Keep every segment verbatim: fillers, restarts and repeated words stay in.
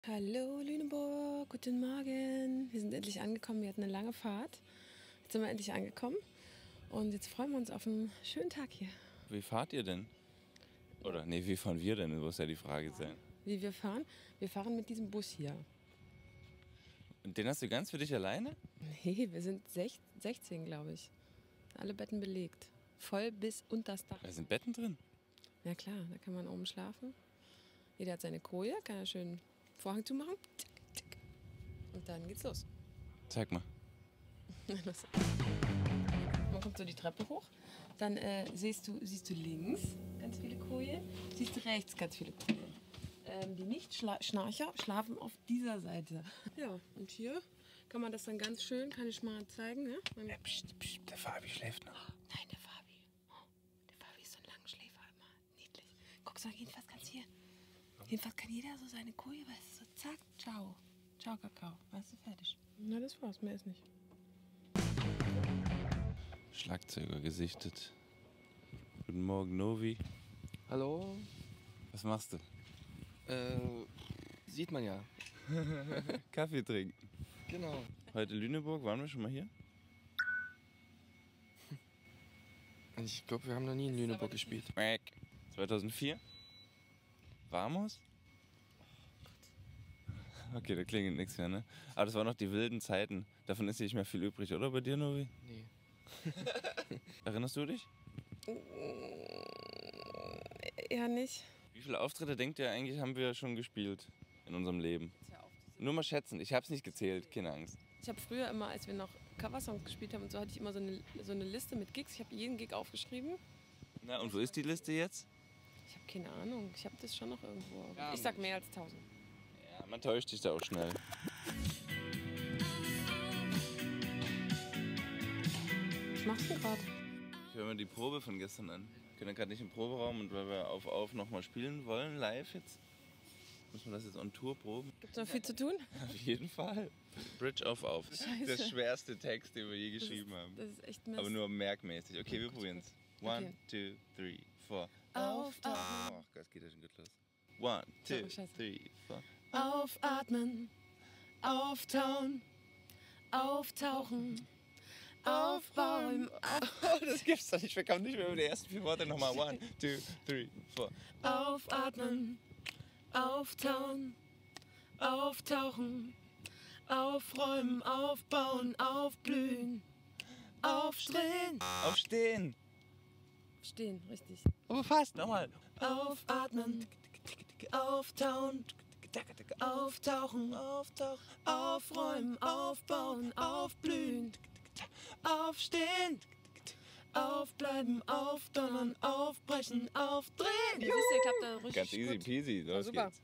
Hallo Lüneburg, guten Morgen. Wir sind endlich angekommen, wir hatten eine lange Fahrt. Jetzt sind wir endlich angekommen und jetzt freuen wir uns auf einen schönen Tag hier. Wie fahrt ihr denn? Oder nee, wie fahren wir denn? Das muss ja die Frage sein. Wie wir fahren? Wir fahren mit diesem Bus hier. Und den hast du ganz für dich alleine? Nee, wir sind sechzehn, glaube ich. Alle Betten belegt. Voll bis unter das Dach. Da sind Betten drin. Ja klar, da kann man oben schlafen. Jeder hat seine Koje, kann er schön Vorhang zumachen. Und dann geht's los. Zeig mal. Man kommt so die Treppe hoch, dann äh, siehst, du, siehst du links ganz viele Koje, siehst du rechts ganz viele Koje. Ähm, die Nicht-Schnarcher schlafen auf dieser Seite. Ja, und hier kann man das dann ganz schön, kann ich mal zeigen. Ne? Man Ja, pst, pst, der Fabi schläft noch. Oh, nein, der Fabi. Oh, der Fabi ist so ein Langschläfer immer. Niedlich. Guck so, jedenfalls ganz hier. Jedenfalls kann jeder so seine Koje, weißt du, so zack, ciao. Ciao, Kakao. Weißt du, fertig. Na, das war's, mehr ist nicht. Schlagzeuger gesichtet. Guten Morgen, Novi. Hallo? Was machst du? Äh, sieht man ja. Kaffee trinken. Genau. Heute Lüneburg, waren wir schon mal hier? Ich glaube, wir haben noch nie in Lüneburg gespielt. zweitausendvier? Vamos? Okay, da klingelt nichts mehr, ne? Aber das waren noch die wilden Zeiten. Davon ist nicht mehr viel übrig, oder bei dir, Novi? Nee. Erinnerst du dich? Eher nicht. Wie viele Auftritte, denkt ihr eigentlich, haben wir schon gespielt in unserem Leben? Nur mal schätzen, ich hab's nicht gezählt, keine Angst. Ich habe früher immer, als wir noch Coversongs gespielt haben und so, hatte ich immer so eine, so eine Liste mit Gigs. Ich habe jeden Gig aufgeschrieben. Na, und wo ist die Liste jetzt? Ich habe keine Ahnung. Ich habe das schon noch irgendwo. Ich sag mehr als tausend. Ja, man täuscht sich da auch schnell. Was machst du gerade? Ich höre mir die Probe von gestern an. Wir können ja gerade nicht im Proberaum und weil wir auf auf nochmal spielen wollen, live jetzt, müssen wir das jetzt on Tour proben. Gibt's noch viel zu tun? Auf jeden Fall. Bridge auf auf. Scheiße. Der schwerste Text, den wir je geschrieben das ist, haben. Das ist echt Mist. Aber nur merkmäßig. Okay, wir probieren's. One, Okay. two, three, four. Aufatmen. Ach Gott, geht das schon gut los. One, two, Oh, scheiße. three, four. Aufatmen, auftauen, auftauchen, aufbäumen, Oh, das gibt's doch nicht. Wir kommen nicht mehr über die ersten vier Worte nochmal. One, two, three, four. aufatmen, auftauen, auftauchen, aufräumen, aufbauen, aufblühen, aufstehen. Aufstehen. Stehen, richtig. Oh, fast. Nochmal. Aufatmen, auftauen, auftauchen, aufräumen, aufbauen, aufblühen, aufstehen, aufbleiben, aufdonnern, aufbrechen, aufdrehen. Siehst du, klappt da richtig Ganz easy gut. peasy. Los super. geht's.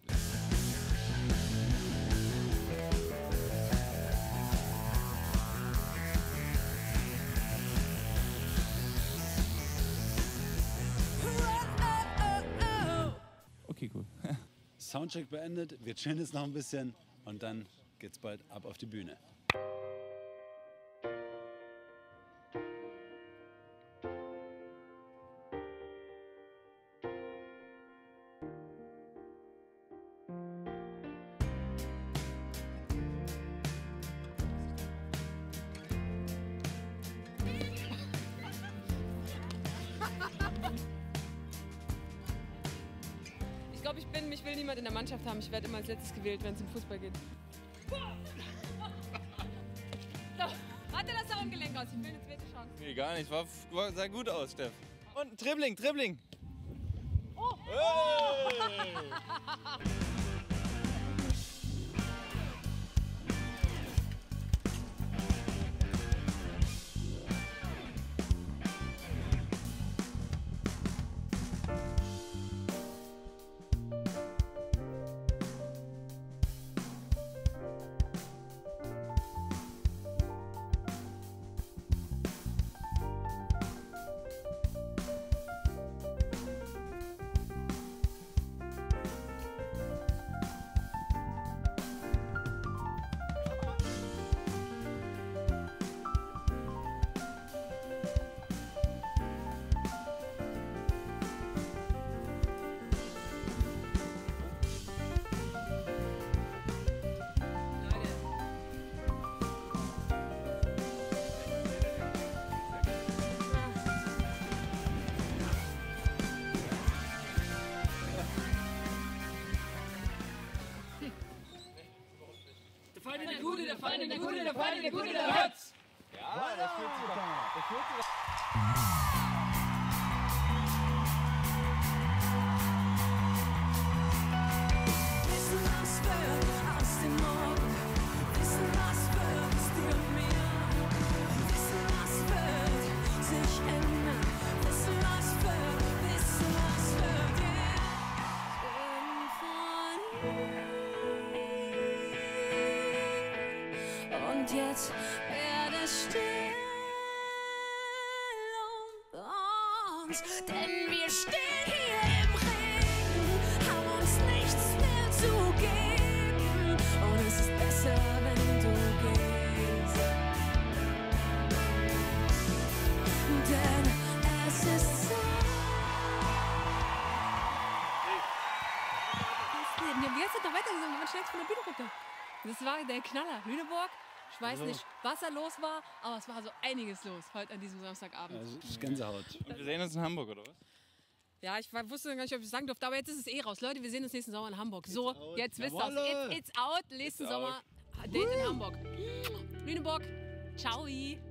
Okay, cool. Soundcheck beendet, wir chillen jetzt noch ein bisschen und dann geht's bald ab auf die Bühne. Ich glaube, ich bin, mich will niemand in der Mannschaft haben. Ich werde immer als letztes gewählt, wenn es um Fußball geht. So, warte, lass da Gelenk aus. Ich will eine zweite Chance. Nee, gar nicht. War, war, sah gut aus, Steff. Und Dribbling, Dribbling. Oh. Hey. Feinde, der Gute, der Feinde, der Gute, der Feinde, der Gute, der Hört's! Ja, das fühlt sich doch. Das fühlt sich Wissen, was wird aus dem Morgen? Wissen, was wird aus dir und mir? Wissen, was wird sich ändern? Wissen, was wird, wissen, was wird, yeah. Irgendwann. Und jetzt werde still um uns, denn wir stehen hier im Regen, haben uns nichts mehr zu geben. Und es ist besser, wenn du gehst. Denn es ist Zeit. Wie hast du da weitergesungen? Wir waren schnell von der Bühne runter. Das war der Knaller. Lüneburg. Ich weiß nicht, was da los war, aber es war so einiges los heute an diesem Samstagabend. Also, das ist Gänsehaut. Und wir sehen uns in Hamburg, oder was? Ja, ich war- wusste gar nicht, ob ich es sagen durfte, aber jetzt ist es eh raus. Leute, wir sehen uns nächsten Sommer in Hamburg. So, out. jetzt wisst ihr Jawolle. It's, it's out. Nächsten It's Sommer Date in Hamburg. Lüneburg. Ciao.